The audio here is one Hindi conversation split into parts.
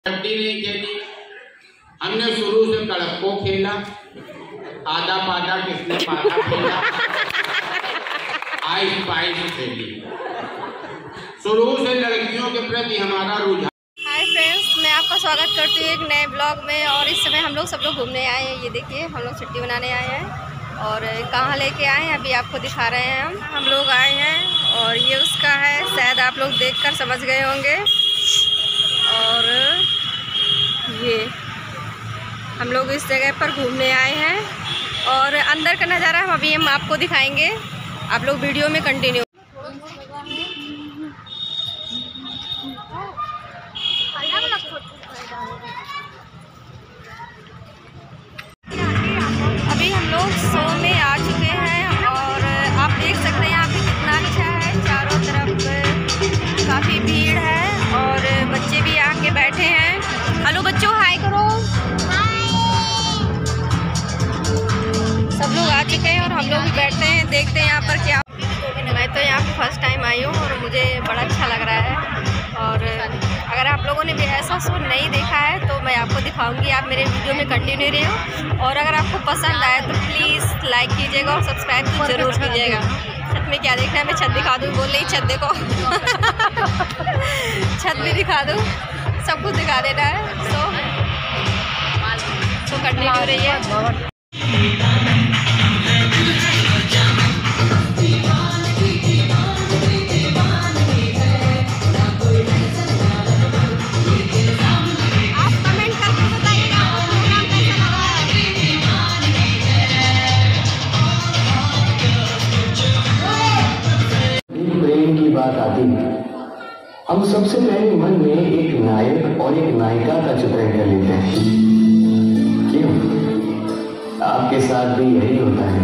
कबड्डी नहीं खेली, हमने शुरू से कड़को खेला, आधा पाधा किसने पाधा खेला, आइस पाइस खेली। शुरू से लड़कियों के प्रति हमारा रुझान। हाय फ्रेंड्स, मैं आपका स्वागत करती हूँ एक नए ब्लॉग में। और इस समय हम लोग सब लोग घूमने आए हैं। ये देखिए, हम लोग छुट्टी मनाने आए हैं और कहाँ लेके आए हैं अभी आपको दिखा रहे हैं। हम लोग आए हैं और ये उसका है, शायद आप लोग देखकर समझ गए होंगे। और ये हम लोग इस जगह पर घूमने आए हैं और अंदर का नज़ारा हम आपको दिखाएंगे। आप लोग वीडियो में कंटिन्यू। अभी हम लोग शो में आ चुके हैं और आप देख सकते हैं यहाँ पे कितना अच्छा है। चारों तरफ काफ़ी भीड़ है और बच्चे भी आके बैठे हैं। हेलो बच्चों, हाय करो। सब लोग आ चुके हैं और हम लोग भी बैठते हैं, देखते हैं यहाँ पर क्या। मैं तो यहाँ पे फर्स्ट टाइम आई हूँ और मुझे बड़ा अच्छा लग रहा है। और अगर आप लोगों ने भी ऐसा शो नहीं देखा है तो मैं आपको दिखाऊंगी, आप मेरे वीडियो में कंटिन्यू रहो। और अगर आपको पसंद आए तो प्लीज़ लाइक कीजिएगा और सब्सक्राइब तो ज़रूर कीजिएगा। छत में क्या देखना है, मैं छत दिखा दूँ, बोल रही छत देखो। छत भी दिखा दूँ, सब कुछ दिखा देना है। तो कंटिन्यू रहिए। बात आती है, हम सबसे पहले मन में एक नायक और एक नायिका का चित्रण कर लेते हैं। क्यों? आपके साथ भी यही होता है।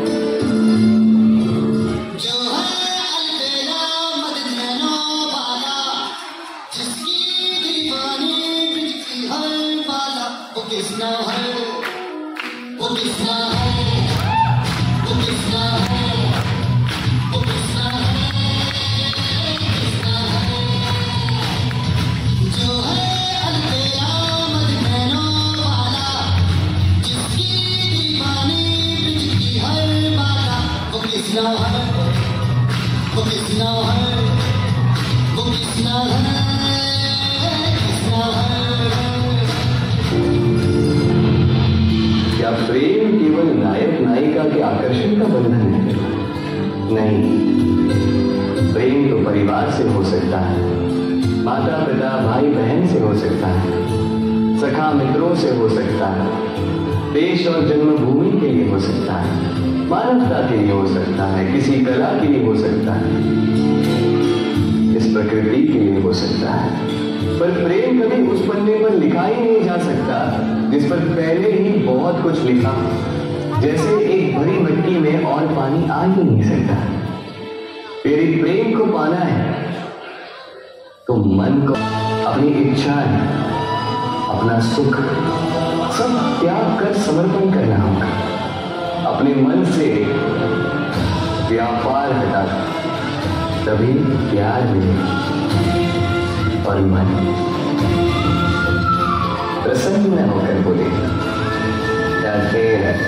क्या प्रेम केवल नायक नायिका के आकर्षण का बंधन है? नहीं, प्रेम तो परिवार से हो सकता है, माता पिता भाई बहन से हो सकता है, सखा मित्रों से हो सकता है, देश और जन्मभूमि के लिए हो सकता है, मानवता के लिए हो सकता है, किसी कला के लिए हो सकता है, इस प्रकृति के लिए हो सकता है। पर प्रेम कभी उस पन्ने पर लिखा ही नहीं जा सकता जिस पर पहले ही बहुत कुछ लिखा। जैसे एक भरी मिट्टी में और पानी आ ही नहीं सकता। तेरे प्रेम को पाना है तो मन को, अपनी इच्छाएं, अपना सुख सब त्याग कर समर्पण करना होगा। अपने मन से व्यापार हटा, तभी प्यार मिलेगा और मन प्रसन्न होकर बोलेगा, क्या देर है।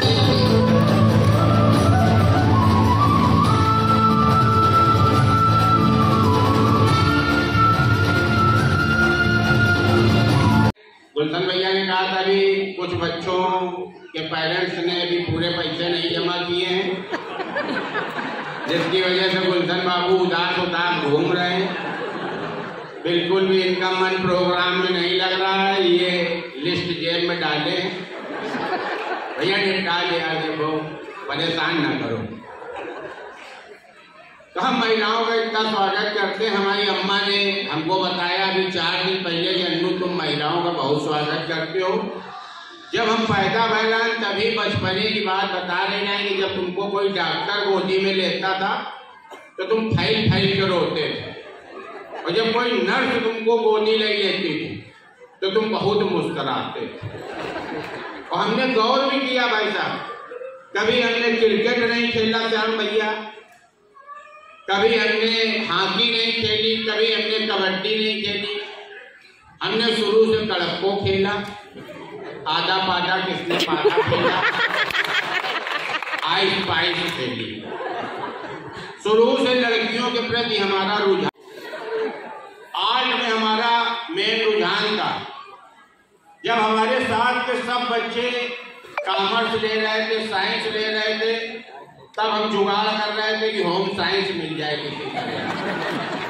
गुलशन भैया ने कहा था अभी कुछ बच्चों के पेरेंट्स ने अभी पूरे पैसे नहीं जमा किए हैं, जिसकी वजह से गुलशन बाबू उदास उदास घूम रहे हैं। बिल्कुल भी इनका मन प्रोग्राम में नहीं लग रहा है। ये लिस्ट जेब में डाले, भैया निपटा लिया, देखो परेशान ना करो। तो हम महिलाओं का इतना स्वागत करते हैं। हमारी अम्मा ने हमको बताया अभी 4 दिन पहले कि अन्नू तुम महिलाओं का बहुत स्वागत करते हो। जब हम पैदा भैला तभी बचपने की बात बता रहे हैं कि जब तुमको कोई डॉक्टर गोदी में लेता था तो तुम फैल फैल के रोते थे, और जब कोई नर्स तुमको गोदी ले लेती थी तो तुम बहुत मुस्कुराते थे। और हमने गौर भी किया भाई साहब, कभी हमने क्रिकेट नहीं खेला श्याम भैया, कभी हमने हॉकी नहीं खेली, कभी हमने कबड्डी नहीं खेली, हमने शुरू से कड़क्को खेला, आधा पाधा किसने पाधा खेला, आइस पाइस खेली। शुरू से लड़कियों के प्रति हमारा रुझान, आज में हमारा मेन रुझान था। जब हमारे साथ के सब बच्चे कॉमर्स ले रहे थे, साइंस ले रहे थे, तब हम जुगाड़ कर रहे थे कि होम साइंस मिल जाए किसी तरह।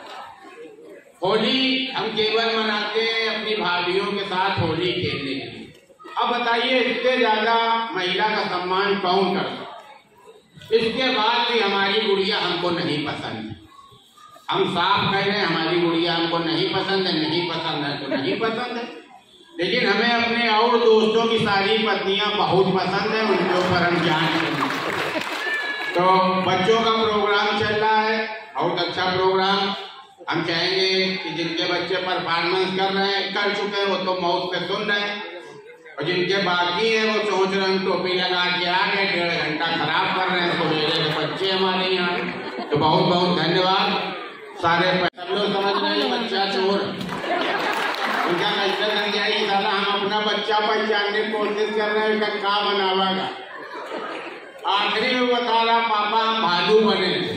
होली हम केवल मनाते हैं अपनी भाभीयों के साथ होली खेलने के लिए। अब बताइए, इससे ज्यादा महिला का सम्मान कौन कर सकता? इसके बाद भी हमारी गुड़िया हमको नहीं पसंद है। हम साफ कह रहे हैं, हमारी गुड़िया हमको नहीं पसंद है, नहीं पसंद है तो नहीं पसंद है। लेकिन हमें अपने और दोस्तों की सारी पत्नियां बहुत पसंद है, उनके ऊपर हम जान लेंगे। तो बच्चों का प्रोग्राम चल रहा है, बहुत अच्छा प्रोग्राम। हम चाहेंगे कि जिनके बच्चे परफॉर्मेंस कर रहे हैं, कर चुके हैं, वो तो मौत पे सुन रहे हैं, और जिनके बाकी हैं वो सोच रहे हैं टोपी लगा के आ गए, 1.5 घंटा खराब कर रहे हैं, तो मेरे बच्चे हमारे यहाँ। तो बहुत बहुत धन्यवाद सारे। सब लोग समझ रहे हैं बच्चा चोर, उनका कैसे लग जाएगी साला। हम अपना बच्चा पहचानने की कोशिश कर रहे हैं, क्या बनावागा। आखिरी में बता रहा पापा हम भालू बने थे।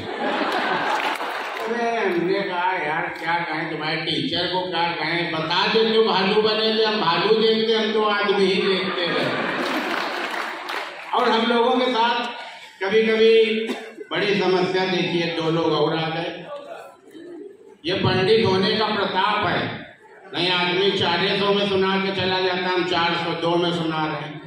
हमने कहा यार क्या कहें, तुम्हारे टीचर को क्या कहें, बता दे जो भालू बने थे। हम भालू देखते, हम तो आदमी ही देखते रहे। और हम लोगों के साथ कभी कभी बड़ी समस्या देखिए, 2 लोग और आ गए। ये पंडित होने का प्रताप है, नहीं आदमी 400 में सुना के चला जाता, हम 402 में सुना रहे हैं।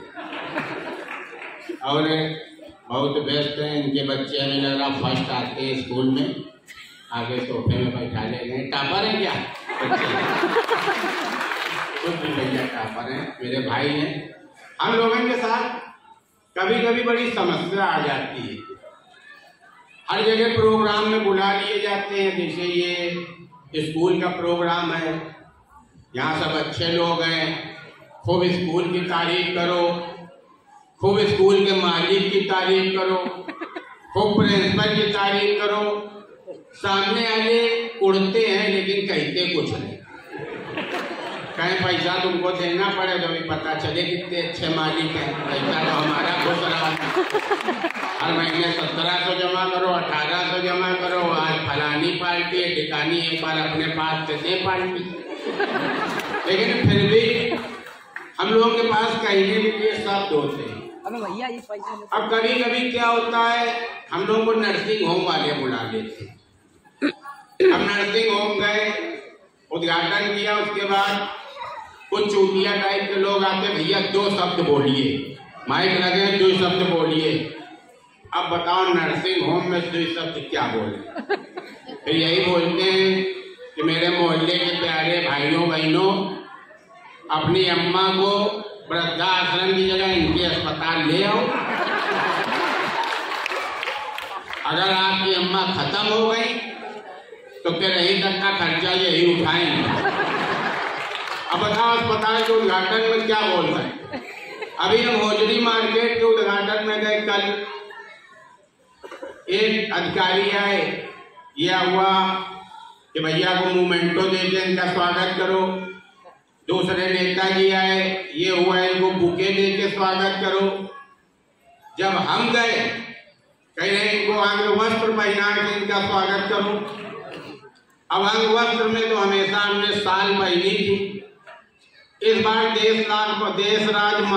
और बहुत बेस्ट है, इनके बच्चे हमें लग रहा फर्स्ट आते हैं स्कूल में, आगे सोफे में बैठा ले गए। टापर है क्या बच्चे? कुछ भी भैया टापर है, मेरे भाई हैं। हम लोगों के साथ कभी कभी बड़ी समस्या आ जाती है। हर जगह प्रोग्राम में बुला लिए जाते हैं, जैसे ये स्कूल का प्रोग्राम है, यहाँ सब अच्छे लोग हैं, खूब स्कूल की तारीफ करो, खूब स्कूल के मालिक की तारीफ करो, खूब प्रिंसिपल की तारीफ करो। सामने आगे उड़ते हैं लेकिन कहते कुछ नहीं। कहीं पैसा तुमको देना पड़े तो भी पता चले कितने अच्छे मालिक हैं। पैसा तो हमारा घुस रहा है, हर महीने 1700 जमा करो, 1800 जमा करो। आज फलानी पार्टी है, ठिकानी एक बार अपने पास से दे पार्टी। लेकिन फिर भी हम लोगों के पास कहने के लिए शब्द होते हैं। अब कभी कभी क्या होता है, हम लोगों को नर्सिंग होम वाले बुला लेते हैं। हम नर्सिंग होम गए, उद्घाटन किया, उसके बाद कुछ चूतिया टाइप के लोग आते, भैया 2 शब्द बोलिए, माइक लगे 2 शब्द बोलिए। अब बताओ नर्सिंग होम में 2 शब्द क्या बोले? फिर यही बोलते हैं कि मेरे मोहल्ले के प्यारे भाइयों बहनों, अपनी अम्मा को वृद्धाश्रम की जगह इनके अस्पताल ले आओ। अगर आपकी अम्मा खत्म हो गई तो फिर यही तक का खर्चा यही उठाएंगे। अब बताओ अस्पताल के उद्घाटन में क्या बोल रहे हैं? अभी हम होजरी मार्केट के उद्घाटन में गए, कल एक अधिकारी आए, यह हुआ कि भैया को मोमेंटो देके इनका स्वागत करो। दूसरे नेताजी आए, ये हुआ इनको बुके देके स्वागत करो। जब हम गए, कह रहे इनको अंग वस्त्र पहना के इनका स्वागत करो। अब अंग वस्त्र में तो हमेशा हमने साल पहनी थी, इस बार देश राज